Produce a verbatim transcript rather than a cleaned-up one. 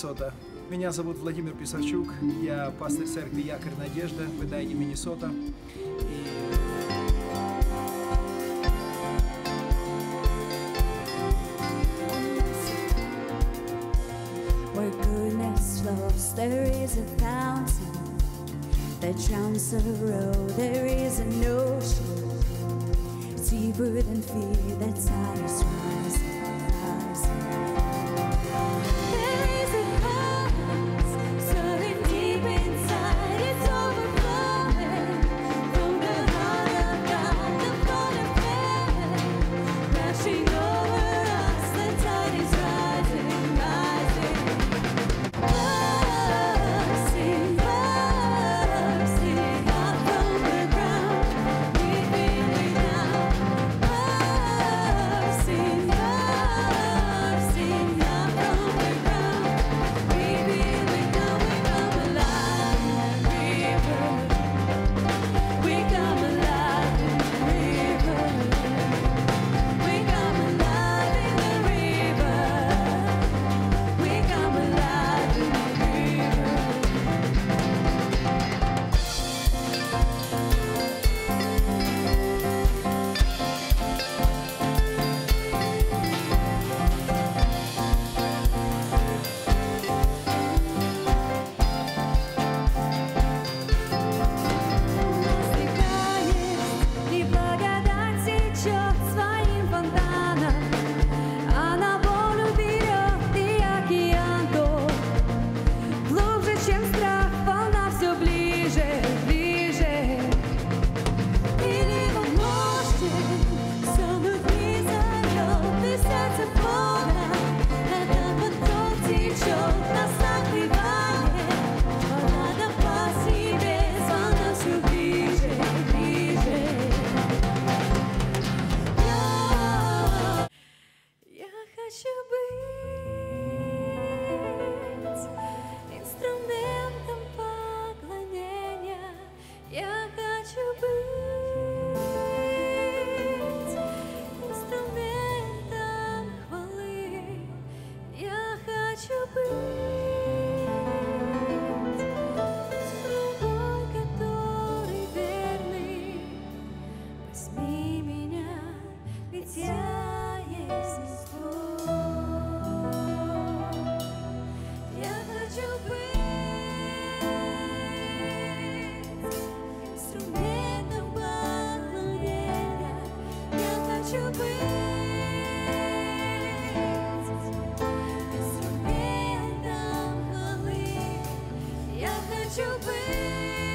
Миннесота. Меня зовут Владимир Pisarchuk, я пастырь церкви Якорь Надежда в Эдайне, Миннесота. И... Where goodness flows, there is a fountain that drowns the road. There is an ocean deeper than fear, that tide is rising, rising. There is a heart soaring deep inside, it's overflowing from the heart of God, the flood of heaven crashing over us. The tide is rising, rising. Mercy, mercy, up from the ground, we feel it now. Mercy, mercy, up from the ground, we feel it now. We come alive in the river. We come alive in the river. We come alive in the river. We come alive in the river. Стекает, и благодать течет своим фонтаном. Она волю берет, и океан тот глубже, чем страх, волна все ближе, ближе. И невозможно сонуть не зовет, и сердце полно, это поток течет, нас накрывает. Вода по себе, волна все ближе, ближе. Я, я хочу быть инструментом поклонения. Я хочу быть инструментом хвалы. Я хочу быть слугой, который верный. Возьми меня, ведь я есть Твой. Я хочу быть инструментом поклонения. Я хочу быть инструментом хвалы. Я хочу быть